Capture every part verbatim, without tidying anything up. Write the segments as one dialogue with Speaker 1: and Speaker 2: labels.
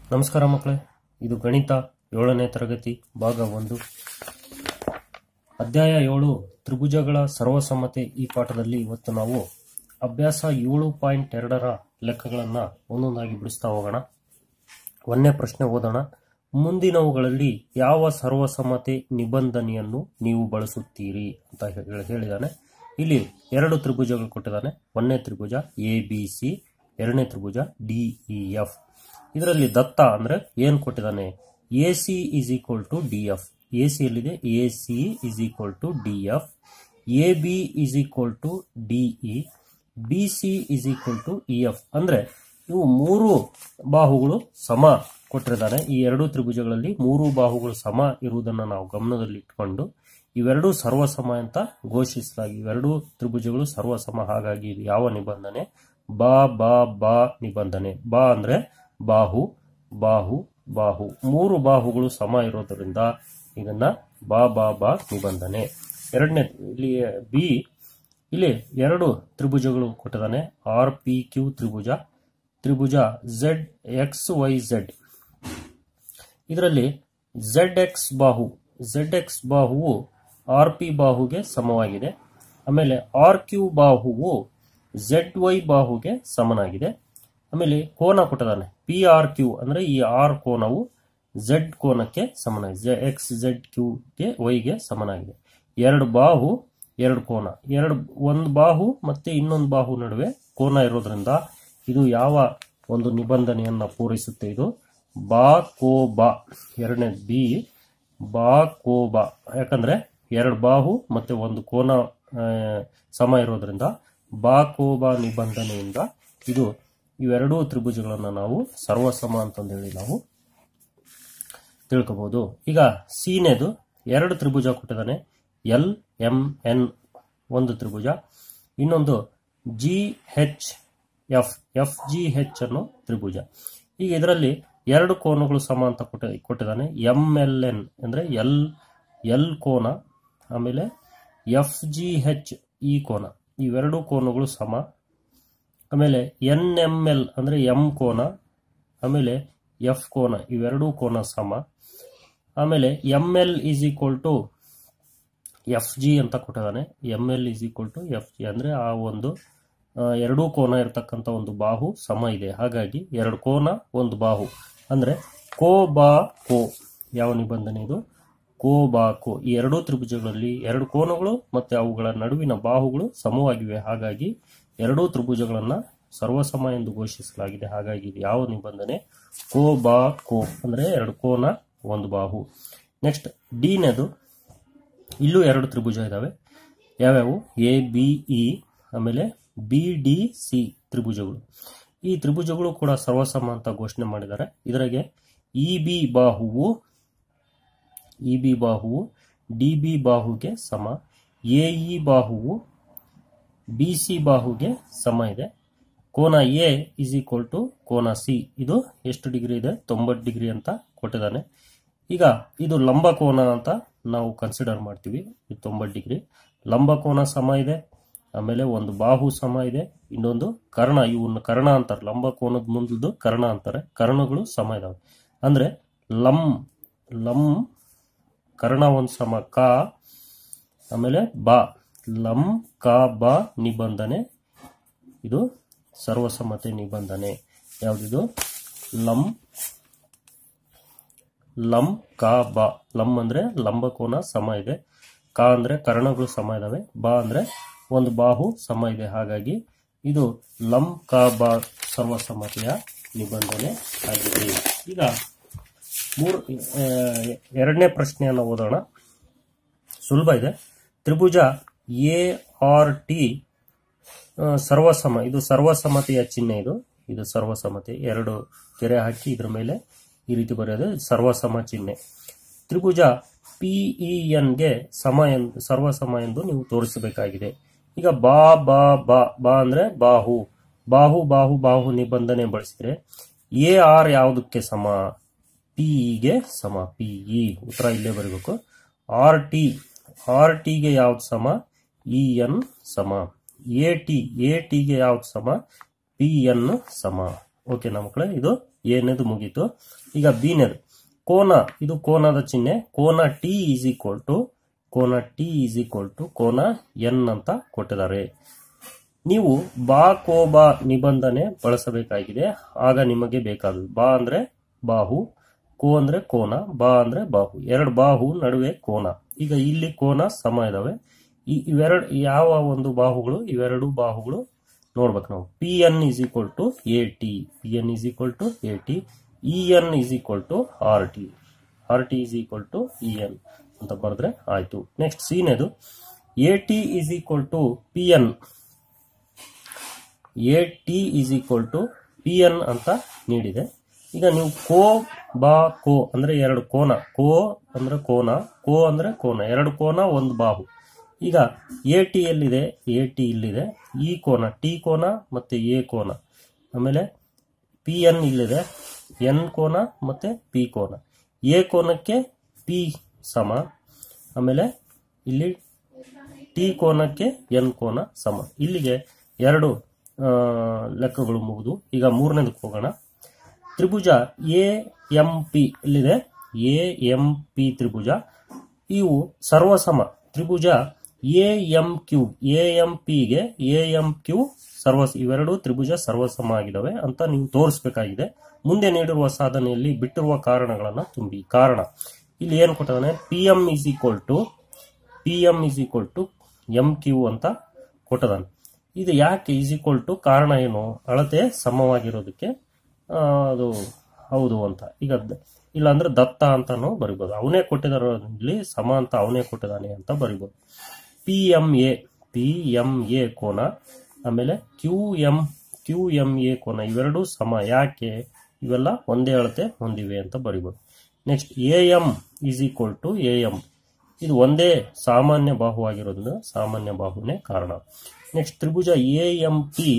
Speaker 1: ನಮಸ್ಕಾರ ಮಕ್ಕಳೇ, ಇದು ಗಣಿತ ಏಳನೇ ತರಗತಿ ಭಾಗ ಒಂದು, ಅಧ್ಯಾಯ ಏಳು ತ್ರಿಭುಜಗಳ ಸರ್ವಸಮ್ಮತೆ. ಈ ಪಾಠದಲ್ಲಿ ಇವತ್ತು ನಾವು ಅಭ್ಯಾಸ ಏಳು ಪಾಯಿಂಟ್ ಎರಡರ ಲೆಕ್ಕಗಳನ್ನು ಒಂದೊಂದಾಗಿ ಬಿಡಿಸ್ತಾ ಹೋಗೋಣ. ಒಂದನೇ ಪ್ರಶ್ನೆ ಓದೋಣ. ಮುಂದಿನವುಗಳಲ್ಲಿ ಯಾವ ಸರ್ವಸಮ್ಮತೆ ನಿಬಂಧನೆಯನ್ನು ನೀವು ಬಳಸುತ್ತೀರಿ ಅಂತ ಹೇಳಿದಾನೆ. ಇಲ್ಲಿ ಎರಡು ತ್ರಿಭುಜಗಳು ಕೊಟ್ಟಿದ್ದಾನೆ. ಒಂದನೇ ತ್ರಿಭುಜ ಎ ಬಿ ಸಿ, ಎರಡನೇ ತ್ರಿಭುಜ ಡಿ ಇ ಎಫ್. ಇದರಲ್ಲಿ ದತ್ತ ಅಂದ್ರೆ ಏನ್ ಕೊಟ್ಟಿದ್ದಾನೆ? A C is equal to D F. A C ಎಲ್ಲಿದೆ? A C is equal to D F. A B is equal to D E, B C is equal to E F. ಅಂದ್ರೆ ಇವು ಮೂರು ಬಾಹುಗಳು ಸಮ ಕೊಟ್ಟಿದ್ದಾನೆ. ಈ ಎರಡು ತ್ರಿಭುಜಗಳಲ್ಲಿ ಮೂರು ಬಾಹುಗಳು ಸಮ ಇರುವುದನ್ನು ನಾವು ಗಮನದಲ್ಲಿ ಇಟ್ಕೊಂಡು ಇವೆರಡೂ ಸರ್ವಸಮ ಅಂತ ಘೋಷಿಸಲಾಗಿ, ಇವೆರಡೂ ತ್ರಿಭುಜಗಳು ಸರ್ವಸಮ. ಹಾಗಾಗಿ ಇದು ಯಾವ ನಿಬಂಧನೆ? ಬಾ ಬಾ ಬಾ ನಿಬಂಧನೆ. ಬಾ ಅಂದ್ರೆ ಬಾಹು, ಬಾಹು, ಬಾಹು, ಮೂರು ಬಾಹುಗಳು ಸಮ ಇರೋದರಿಂದ ಇದನ್ನ ಬಾ ಬಾ ಬಾ ನಿಬಂಧನೆ. ಎರಡನೇ ಇಲ್ಲಿ ಬಿ, ಇಲ್ಲಿ ಎರಡು ತ್ರಿಭುಜಗಳು ಕೊಟ್ಟಿದ್ದಾನೆ. ಆರ್ ಪಿ ಕ್ಯೂ ತ್ರಿಭುಜ, ತ್ರಿಭುಜ ಝೆಡ್ ಎಕ್ಸ್ ವೈ ಝೆಡ್. ಇದರಲ್ಲಿ ಝೆಡ್ ಎಕ್ಸ್ ಬಾಹು, ಝೆಡ್ ಎಕ್ಸ್ ಬಾಹುವು ಆರ್ ಪಿ ಬಾಹುಗೆ ಸಮವಾಗಿದೆ. ಆಮೇಲೆ ಆರ್ ಕ್ಯೂ ಬಾಹುವು ಝೆಡ್ ವೈ ಬಾಹುಗೆ ಸಮನಾಗಿದೆ. ಆಮೇಲೆ ಕೋನ ಕೊಟ್ಟಿದ್ದಾನೆ ಪಿ ಆರ್ ಕ್ಯೂ, ಅಂದ್ರೆ ಈ ಆರ್ ಕೋನವು ಝೆಡ್ ಕೋನಕ್ಕೆ ಸಮನಾಗಿದೆ. ಎಕ್ಸ್ ಝೆಡ್ ಕ್ಯೂಗೆ ವೈಗೆ ಸಮನಾಗಿದೆ. ಎರಡು ಬಾಹು, ಎರಡು ಕೋನ, ಎರಡು ಒಂದು ಬಾಹು ಮತ್ತೆ ಇನ್ನೊಂದು ಬಾಹು ನಡುವೆ ಕೋನ ಇರೋದ್ರಿಂದ ಇದು ಯಾವ ಒಂದು ನಿಬಂಧನೆಯನ್ನ ಪೂರೈಸುತ್ತೆ? ಇದು ಬಾ ಕೋ ಬಾ. ಎರಡನೇ ಬಿ ಬಾ ಕೋ ಬಾ. ಯಾಕಂದ್ರೆ ಎರಡು ಬಾಹು ಮತ್ತೆ ಒಂದು ಕೋನ ಸಮ ಇರೋದ್ರಿಂದ ಬಾ ಕೋ ಬಾ ನಿಬಂಧನೆಯಿಂದ ಇದು ಇವೆರಡೂ ತ್ರಿಭುಜಗಳನ್ನ ನಾವು ಸರ್ವಸಮ ಅಂತಂದೇಳಿ ನಾವು ತಿಳ್ಕೋಬಹುದು. ಈಗ ಸೀನೆದು ಎರಡು ತ್ರಿಭುಜ ಕೊಟ್ಟಿದ್ದಾನೆ. ಎಲ್ ಎಂ ಎನ್ ಒಂದು ತ್ರಿಭುಜ, ಇನ್ನೊಂದು G H F F G H ಅನ್ನೋ ತ್ರಿಭುಜ. ಈಗ ಇದರಲ್ಲಿ ಎರಡು ಕೋನಗಳು ಸಮ ಅಂತ ಕೊಟ್ಟ ಕೊಟ್ಟಿದ್ದಾನೆ. ಎಂ ಎಲ್ ಎನ್ ಅಂದ್ರೆ ಎಲ್ ಎಲ್ ಕೋನ, ಆಮೇಲೆ ಎಫ್ ಜಿ ಹೆಚ್ ಈ ಕೋನ, ಇವೆರಡು ಕೋನಗಳು ಸಮ. ಆಮೇಲೆ ಎನ್ ಎಂ ಎಲ್ ಅಂದ್ರೆ ಎಂ ಕೋನ, ಆಮೇಲೆ ಎಫ್ ಕೋನ, ಇವೆರಡೂ ಕೋನ ಸಮ. ಆಮೇಲೆ M L is equal to F G ಅಂತ ಕೊಟ್ಟಿದ್ದಾನೆ. M L is equal to F G ಅಂದ್ರೆ ಆ ಒಂದು ಎರಡೂ ಕೋನ ಇರತಕ್ಕಂತ ಒಂದು ಬಾಹು ಸಮ ಇದೆ. ಹಾಗಾಗಿ ಎರಡು ಕೋನ ಒಂದು ಬಾಹು ಅಂದ್ರೆ ಕೋ ಬಾ ಕೋ. ಯಾವ ನಿಬಂಧನೆ ಇದು? ಕೋ ಬಾ ಕೋ. ಈ ಎರಡೂ ತ್ರಿಭುಜಗಳಲ್ಲಿ ಎರಡು ಕೋನಗಳು ಮತ್ತೆ ಅವುಗಳ ನಡುವಿನ ಬಾಹುಗಳು ಸಮವಾಗಿವೆ. ಹಾಗಾಗಿ ಎರಡೂ ತ್ರಿಭುಜಗಳನ್ನ ಸರ್ವಸಮ ಎಂದು ಘೋಷಿಸಲಾಗಿದೆ. ಹಾಗಾಗಿ ಇದು ಯಾವ ನಿಬಂಧನೆ? ಕೋ ಬಾ ಕೋ ಅಂದ್ರೆ ಎರಡು ಕೋನ ಒಂದು ಬಾಹು. ನೆಕ್ಸ್ಟ್ ಡಿನದು, ಇಲ್ಲೂ ಎರಡು ತ್ರಿಭುಜ ಇದಾವೆ. ಯಾವ್ಯಾವು? ಎ ಬಿ ಇ, ಆಮೇಲೆ ಬಿ ಡಿ ಸಿ ತ್ರಿಭುಜಗಳು. ಈ ತ್ರಿಭುಜಗಳು ಕೂಡ ಸರ್ವಸಮ ಅಂತ ಘೋಷಣೆ ಮಾಡಿದ್ದಾರೆ. ಇದರಾಗೆ ಇ ಬಿ ಬಾಹುವು ಇ ಬಿ ಬಾಹುವು ಡಿ ಬಿ ಬಾಹುಗೆ ಸಮ. ಎ ಇ ಬಾಹುವು ಬಿ ಸಿ ಬಾಹುಗೆ ಸಮ ಇದೆ. ಕೋನ ಎ ಇಸ್ ಈಕ್ವಲ್ ಟು ಕೋನ ಸಿ. ಇದು ಎಷ್ಟು ಡಿಗ್ರಿ ಇದೆ? ತೊಂಬತ್ತು ಡಿಗ್ರಿ ಅಂತ ಕೊಟ್ಟಿದ್ದಾನೆ. ಈಗ ಇದು ಲಂಬ ಕೋನ ಅಂತ ನಾವು ಕನ್ಸಿಡರ್ ಮಾಡ್ತೀವಿ. ಇದು ತೊಂಬತ್ತು ಡಿಗ್ರಿ ಲಂಬ ಕೋನ ಸಮ ಇದೆ. ಆಮೇಲೆ ಒಂದು ಬಾಹು ಸಮ ಇದೆ, ಇನ್ನೊಂದು ಕರ್ಣ, ಇವನ್ನ ಕರ್ಣ ಅಂತಾರೆ. ಲಂಬ ಕೋನದ ಮುಂದದ್ದು ಕರ್ಣ ಅಂತಾರೆ. ಕರ್ಣಗಳು ಸಮ ಇದಾವೆ. ಅಂದ್ರೆ ಲಂ ಲಂ ಕರ್ಣ ಒಂದು ಸಮ ಕ, ಆಮೇಲೆ ಬಾ ಲಂ ಕ ಬಾ ನಿಬಂಧನೆ. ಇದು ಸರ್ವಸಮ್ಮತೆ ನಿಬಂಧನೆ. ಯಾವ್ದಿದು? ಲಂ ಲಂ ಕ ಬಾ. ಲಂ ಅಂದ್ರೆ ಲಂಬಕೋನ ಸಮ ಇದೆ, ಕ ಅಂದ್ರೆ ಕರ್ಣಗಳು ಸಮ ಇದಾವೆ, ಬಾ ಅಂದ್ರೆ ಒಂದು ಬಾಹು ಸಮ ಇದೆ. ಹಾಗಾಗಿ ಇದು ಲಂ ಕ ಬಾ ಸರ್ವಸಮ್ಮತೆಯ ನಿಬಂಧನೆ ಆಗಿದೆ. ಈಗ ಮೂರು ಎರಡನೇ ಪ್ರಶ್ನೆಯನ್ನು ಓದೋಣ. ಸುಲಭ ಇದೆ. ತ್ರಿಭುಜ ಎ ಆರ್ ಟಿ ಸರ್ವಸಮ. ಇದು ಸರ್ವಸಮ್ಮತೆಯ ಚಿಹ್ನೆ. ಇದು ಇದು ಸರ್ವಸಮ್ಮತೆ. ಎರಡು ಕೆರೆ ಹಾಕಿ ಇದ್ರ ಮೇಲೆ ಈ ರೀತಿ ಬರೆಯೋದು ಸರ್ವಸಮ ಚಿಹ್ನೆ. ತ್ರಿಭುಜ ಪಿ ಇ ಎನ್ ಗೆ ಸಮ ಎಂದು ಸರ್ವಸಮ ಎಂದು ನೀವು ತೋರಿಸಬೇಕಾಗಿದೆ. ಈಗ ಬಾ ಬಾ ಬಾ ಬಾ ಅಂದ್ರೆ ಬಾಹು, ಬಾಹು ಬಾಹು ಬಾಹು ನಿಬಂಧನೆ ಬಳಸಿದ್ರೆ ಎ ಆರ್ ಯಾವುದಕ್ಕೆ ಸಮ? ಪಿ ಗೆ ಸಮ. ಪಿ ಇ ಉತ್ತರ ಇಲ್ಲೇ ಬರಬೇಕು. ಆರ್ ಟಿ ಆರ್ ಟಿಗೆ ಯಾವ್ದು ಸಮ? ಇ ಎನ್ ಸಮ. ಎ ಟಿ ಎ ಟಿಗೆ ಯಾವ್ದು ಸಮ? ಪಿ ಎನ್ ಸಮ. ಓಕೆನಾ ಮಕ್ಕಳೇ? ಇದು ಎನೇದು ಮುಗೀತು. ಈಗ ಬಿನೇದು ಕೋನ, ಇದು ಕೋನದ ಚಿಹ್ನೆ. ಕೋನ ಟಿ ಈಸ್ ಈಕ್ವಲ್ ಟು ಕೋನ ಟಿ ಈಸ್ ಈಕ್ವಲ್ ಟು ಕೋನ ಎನ್ ಅಂತ ಕೊಟ್ಟಿದ್ದಾರೆ. ನೀವು ಬಾ ಕೋ ಬಾ ನಿಬಂಧನೆ ಬಳಸಬೇಕಾಗಿದೆ. ಆಗ ನಿಮಗೆ ಬೇಕಾದದ್ದು ಬಾ ಅಂದ್ರೆ ಬಾಹು, ಕೋ ಅಂದ್ರೆ ಕೋನ, ಬಾ ಅಂದ್ರೆ ಬಾಹು. ಎರಡು ಬಾಹು ನಡುವೆ ಕೋನ. ಈಗ ಇಲ್ಲಿ ಕೋನ ಸಮ ಇದಾವೆ. ಇವೆರಡು ಯಾವ ಒಂದು ಬಾಹುಗಳು, ಇವೆರಡು ಬಾಹುಗಳು ನೋಡ್ಬೇಕು ನಾವು. P N is equal to A T, P N is equal to A T, E N is equal to R T, R T is equal to E N ಅಂತ ಬರೆದ್ರೆ ಆಯ್ತು. ನೆಕ್ಸ್ಟ್ ಸೀನೆದು A T is equal to P N, A T is equal to P N ಅಂತ ನೀಡಿದೆ. ಈಗ ನೀವು ಕೋ ಬಾ ಕೋ ಅಂದ್ರೆ ಎರಡು ಕೋನ, ಕೋ ಅಂದ್ರೆ ಕೋನ, ಕೋ ಅಂದ್ರೆ ಕೋನ, ಎರಡು ಕೋನ ಒಂದು ಬಾಹು. ಈಗ ಎ ಟಿ ಎಲ್ಲಿದೆ, ಎ ಟಿ ಇಲ್ಲಿದೆ, ಈ ಕೋನ ಟಿ ಕೋನ ಮತ್ತೆ ಎ ಕೋನ, ಆಮೇಲೆ ಪಿ ಎನ್ ಇಲ್ಲಿದೆ, ಎನ್ ಕೋನ ಮತ್ತೆ ಪಿ ಕೋನ. ಎ ಕೋನಕ್ಕೆ ಪಿ ಸಮ, ಆಮೇಲೆ ಇಲ್ಲಿ ಟಿ ಕೋನಕ್ಕೆ ಎನ್ ಕೋನ ಸಮ. ಇಲ್ಲಿಗೆ ಎರಡು ಲೆಕ್ಕಗಳು ಮುಗಿದು. ಈಗ ಮೂರನೇದಕ್ಕೆ ಹೋಗೋಣ. ತ್ರಿಭುಜ ಎ ಎಂ ಪಿ ಇಲ್ಲಿದೆ, ಎ ಎಂ ಪಿ ತ್ರಿಭುಜ, ಇವು ಸರ್ವಸಮ. ತ್ರಿಭುಜ A M Q, A M ಪಿಗೆ ಎ ಎಂ ಕ್ಯೂ ಸರ್ವ, ಇವೆರಡು ತ್ರಿಭುಜ ಸರ್ವಸಮ ಆಗಿದಾವೆ ಅಂತ ನೀವು ತೋರಿಸಬೇಕಾಗಿದೆ. ಮುಂದೆ ನೀಡಿರುವ ಸಾಧನೆಯಲ್ಲಿ ಬಿಟ್ಟಿರುವ ಕಾರಣಗಳನ್ನ ತುಂಬಿ. ಕಾರಣ ಇಲ್ಲಿ ಏನ್ ಕೊಟ್ಟಿದ್ದಾನೆ, P M is equal to P M is equal to M Q ಅಂತ ಕೊಟ್ಟದಾನೆ. ಇದು ಯಾಕೆ ಇಸ್ ಈಕ್ವಲ್ ಟು, ಕಾರಣ ಏನು, ಅಳತೆ ಸಮವಾಗಿರೋದಕ್ಕೆ ಅದು ಹೌದು ಅಂತ. ಈಗ ಇಲ್ಲ ಅಂದ್ರೆ ದತ್ತ ಅಂತಾನು ಬರಿಬೋದು. ಅವನೇ ಕೊಟ್ಟಿದಾರಲ್ಲಿ ಸಮ ಅಂತ ಅವನೇ ಕೊಟ್ಟಿದ್ದಾನೆ ಅಂತ ಬರಿಬೋದು. P M A, P M A ಕೋನ, ಆಮೇಲೆ Q M Q M A ಕೋನ, ಇವೆರಡು ಸಮ. ಯಾಕೆ, ಇವೆಲ್ಲ ಒಂದೇ ಅಳತೆ ಹೊಂದಿವೆ ಅಂತ ಬರಿಬೋದು. Next A M is equal to A M, ಇದು ಒಂದೇ ಸಾಮಾನ್ಯ ಬಾಹು ಆಗಿರೋದ್ರಿಂದ ಸಾಮಾನ್ಯ ಬಾಹುನೇ ಕಾರಣ. ನೆಕ್ಸ್ಟ್ ತ್ರಿಭುಜ ಎ ಎಂ ಪಿ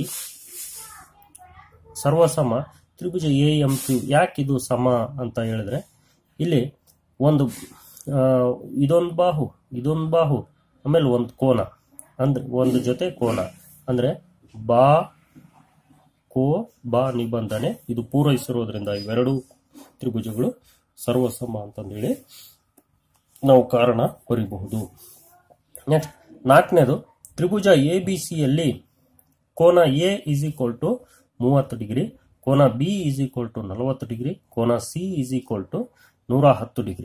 Speaker 1: ಸರ್ವಸಮ. ತ್ರಿಭುಜ ಎ ಎಂ ಕ್ಯೂ ಯಾಕೆ ಇದು ಸಮ ಅಂತ ಹೇಳಿದ್ರೆ, ಇಲ್ಲಿ ಒಂದು ಇದೊಂದು ಬಾಹು, ಇದೊಂದು ಬಾಹು, ಆಮೇಲೆ ಒಂದು ಕೋನ, ಅಂದ್ರೆ ಒಂದು ಜೊತೆ ಕೋನ, ಅಂದ್ರೆ ಬಾ ಕೋ ಬಾ ನಿಬಂಧನೆ ಇದು ಪೂರೈಸಿರೋದ್ರಿಂದ ಇವೆರಡು ತ್ರಿಭುಜಗಳು ಸರ್ವಸಮ ಅಂತಂದೇಳಿ ನಾವು ಕಾರಣ ಬರೀಬಹುದು. ನೆಕ್ಸ್ಟ್ ನಾಲ್ಕನೇದು, ತ್ರಿಭುಜ ಎ ಬಿ ಸಿಯಲ್ಲಿ ಕೋನ ಎ ಇಸ್ ಈಕ್ವಲ್ ಟು ಮೂವತ್ತು ಡಿಗ್ರಿ, ಕೋನ ಬಿ ಇಸ್ ಈಕ್ವಲ್ ಟು ನಲವತ್ತು ಡಿಗ್ರಿ, ಕೋನ ಸಿ ಇಸ್ ಈಕ್ವಲ್ ಟು ನೂರ ಹತ್ತು ಡಿಗ್ರಿ.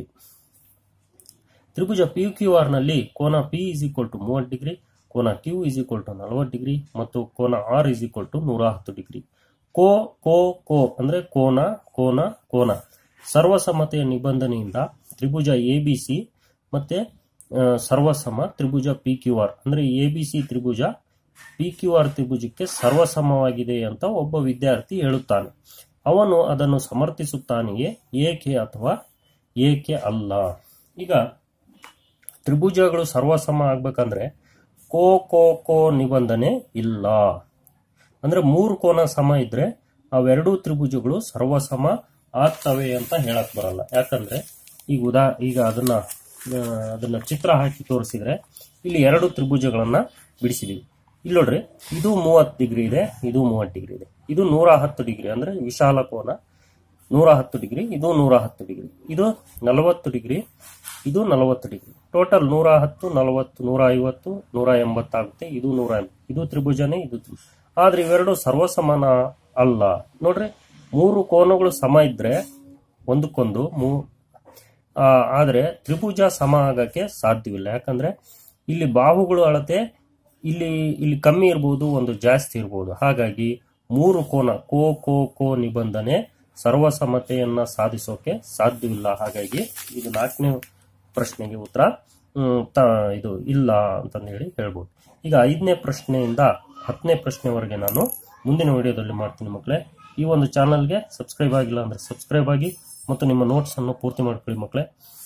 Speaker 1: ತ್ರಿಭುಜ ಪಿ ಕ್ಯೂ ಆರ್ ನಲ್ಲಿ ಕೋನ ಪಿ ಇಸ್ ಈಕ್ವಲ್ ಟು ಮೂವತ್ತು ಡಿಗ್ರಿ, ಕೋನ ಕ್ಯೂ ಇಸ್ ಈಕ್ವಲ್ ಟು ನಲವತ್ತು ಡಿಗ್ರಿ ಮತ್ತು ಕೋನ ಆರ್ ಇಸ್ ಈಕ್ವಲ್ ಟು ನೂರ ಹತ್ತು ಡಿಗ್ರಿ. ಕೋ ಕೋ ಕೋ ಅಂದ್ರೆ ಕೋನ ಕೋನ ಕೋನ ಸರ್ವಸಮತೆಯ ನಿಬಂಧನೆಯಿಂದ ತ್ರಿಭುಜ ಎ ಬಿ ಸಿ ಮತ್ತೆ ಸರ್ವಸಮ ತ್ರಿಭುಜ ಪಿ ಕ್ಯೂ ಆರ್ ಅಂದ್ರೆ ಎ ಬಿ ಸಿ ತ್ರಿಭುಜ ಪಿ ಕ್ಯೂ ಆರ್ ತ್ರಿಭುಜಕ್ಕೆ ಸರ್ವಸಮವಾಗಿದೆ ಅಂತ ಒಬ್ಬ ವಿದ್ಯಾರ್ಥಿ ಹೇಳುತ್ತಾನೆ. ಅವನು ಅದನ್ನು ಸಮರ್ಥಿಸುತ್ತಾನೆಯೇ, ಏಕೆ ಅಥವಾ ಏಕೆ ಅಲ್ಲ? ಈಗ ತ್ರಿಭುಜಗಳು ಸರ್ವಸಮ ಆಗ್ಬೇಕಂದ್ರೆ ಕೋ ಕೋ ಕೋ ನಿಬಂಧನೆ ಇಲ್ಲ. ಅಂದ್ರೆ ಮೂರು ಕೋನ ಸಮ ಇದ್ರೆ ಅವೆರಡೂ ತ್ರಿಭುಜಗಳು ಸರ್ವಸಮ ಆಗ್ತವೆ ಅಂತ ಹೇಳಕ್ ಬರಲ್ಲ. ಯಾಕಂದ್ರೆ ಈಗ ಉದಾ ಈಗ ಅದನ್ನ ಅದನ್ನ ಚಿತ್ರ ಹಾಕಿ ತೋರಿಸಿದ್ರೆ ಇಲ್ಲಿ ಎರಡು ತ್ರಿಭುಜಗಳನ್ನ ಬಿಡಿಸಿದೀವಿ. ಇಲ್ಲಿ ನೋಡ್ರಿ, ಇದು ಮೂವತ್ತು ಡಿಗ್ರಿ ಇದೆ, ಇದು ಮೂವತ್ತು ಡಿಗ್ರಿ ಇದೆ, ಇದು ನೂರ ಹತ್ತು ಡಿಗ್ರಿ ಅಂದ್ರೆ ವಿಶಾಲ ಕೋನ ನೂರ ಹತ್ತು ಡಿಗ್ರಿ, ಇದು ನೂರ ಹತ್ತು ಡಿಗ್ರಿ, ಇದು ನಲವತ್ತು ಡಿಗ್ರಿ, ಇದು ನಲವತ್ತು ಡಿಗ್ರಿ. ಟೋಟಲ್ ನೂರ ಹತ್ತು ನಲವತ್ತು ನೂರ ಐವತ್ತು ನೂರ ಎಂಬತ್ತಾಗುತ್ತೆ. ಇದು ನೂರ ಇದು ತ್ರಿಭುಜನೇ, ಇದು ಆದ್ರೆ ಇವೆರಡು ಸರ್ವಸಮಾನ ಅಲ್ಲ. ನೋಡ್ರಿ, ಮೂರು ಕೋನಗಳು ಸಮ ಇದ್ರೆ ಒಂದಕ್ಕೊಂದು ಮೂ ಆದ್ರೆ ತ್ರಿಭುಜ ಸಮ ಆಗಕ್ಕೆ ಸಾಧ್ಯವಿಲ್ಲ. ಯಾಕಂದ್ರೆ ಇಲ್ಲಿ ಬಾಹುಗಳು ಅಳತೆ ಇಲ್ಲಿ ಇಲ್ಲಿ ಕಮ್ಮಿ ಇರ್ಬೋದು, ಒಂದು ಜಾಸ್ತಿ ಇರ್ಬೋದು. ಹಾಗಾಗಿ ಮೂರು ಕೋನ ಕೋ ಕೋ ಕೋ ನಿಬಂಧನೆ ಸರ್ವಸಮತೆಯನ್ನ ಸಾಧಿಸೋಕೆ ಸಾಧ್ಯವಿಲ್ಲ. ಹಾಗಾಗಿ ಇದು ನಾಲ್ಕನೇ ಪ್ರಶ್ನೆಗೆ ಉತ್ತರ ಇದು ಇಲ್ಲ ಅಂತಂದು ಹೇಳಿ ಹೇಳ್ಬೋದು. ಈಗ ಐದನೇ ಪ್ರಶ್ನೆಯಿಂದ ಹತ್ತನೇ ಪ್ರಶ್ನೆವರೆಗೆ ನಾನು ಮುಂದಿನ ವಿಡಿಯೋದಲ್ಲಿ ಮಾಡ್ತೀನಿ ಮಕ್ಕಳೇ. ಈ ಒಂದು ಚಾನಲ್ಗೆ ಸಬ್ಸ್ಕ್ರೈಬ್ ಆಗಿಲ್ಲ ಅಂದ್ರೆ ಸಬ್ಸ್ಕ್ರೈಬ್ ಆಗಿ ಮತ್ತು ನಿಮ್ಮ ನೋಟ್ಸ್ ಅನ್ನು ಪೂರ್ತಿ ಮಾಡ್ಕೊಳ್ಳಿ ಮಕ್ಕಳೇ.